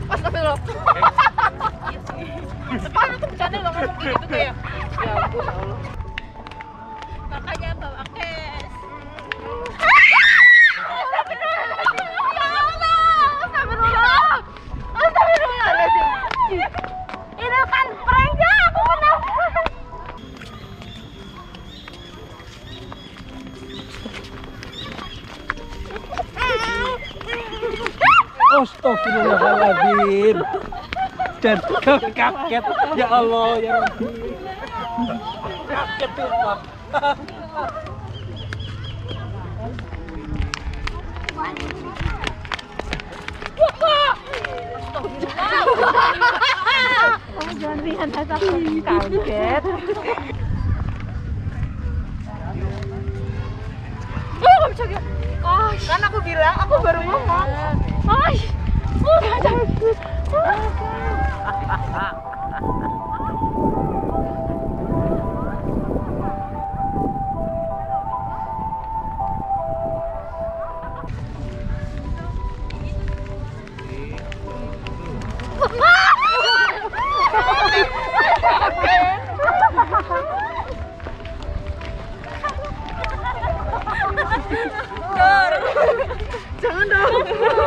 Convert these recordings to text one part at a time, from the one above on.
Astagfirullah. Depan aku bercanda loh ngomong gitu kayak. Ya ampun ya Allah. Makanya bawa kes. Ini kan pranknya aku menang. Astagfirullahaladzim. Dan kaget. Ya Allah, ya Rabbi. Kaget ya. Kamu jangan lihat aku kaget. Kan aku bilang, aku baru ngomong. Jangan dong.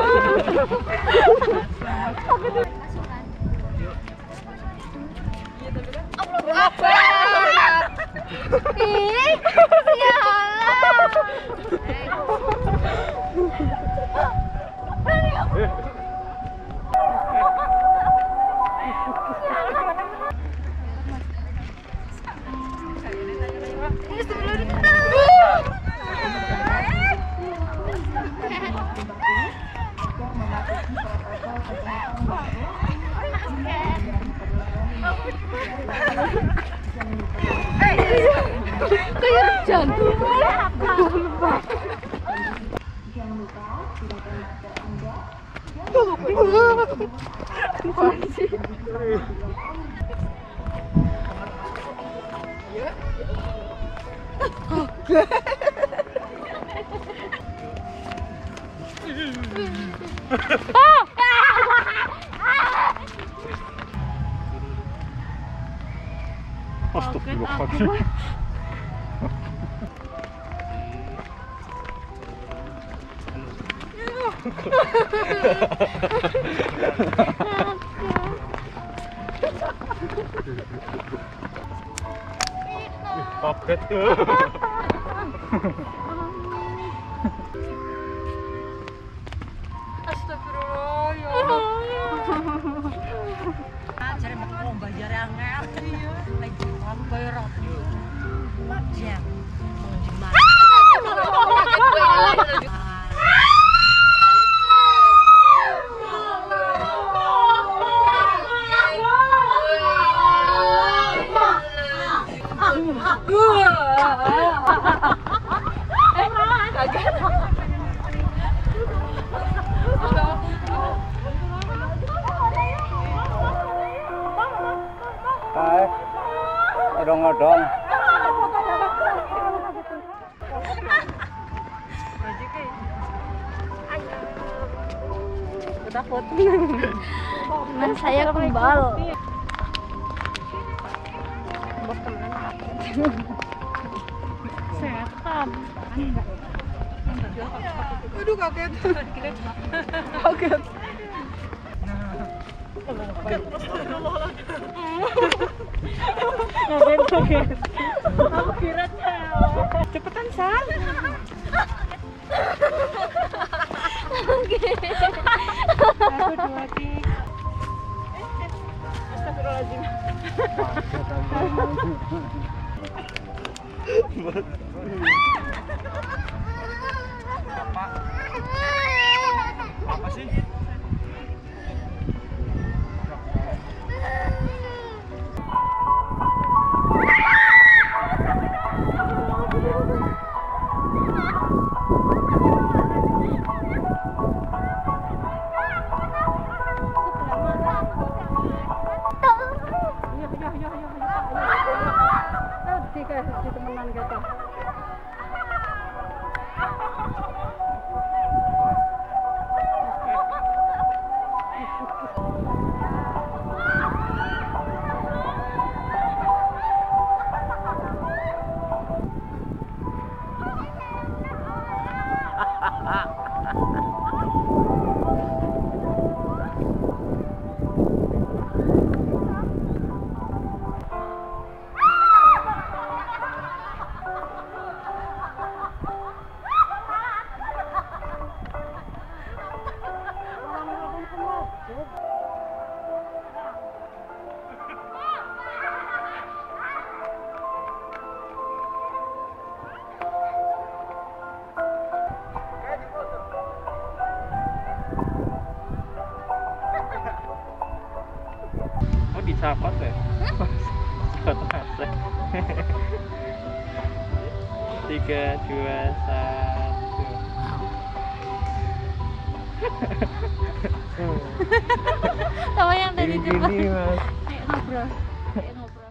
Allah Akbar. Ih, ya Allah. Kayak jantung. Astagfirullahaladzim. Kaget tuh. Astagfirullah ya Allah. Cari mau bayar yang ngel. Iya. Lagi mau bayar aku. Jam. Hai. Odong-odong. Takut. Teman saya kembal. Setan. Aduh kaget. Kaget. Kaget. Aku kira cepetan San. Aku 2 tik. Astagfirullahaladzim. Apa sih? Di temenan gitu. Sapot ya? Sapot masa. 3, 2, 1. Sama yang tadi Gini, Mas. Ayo ngobrol.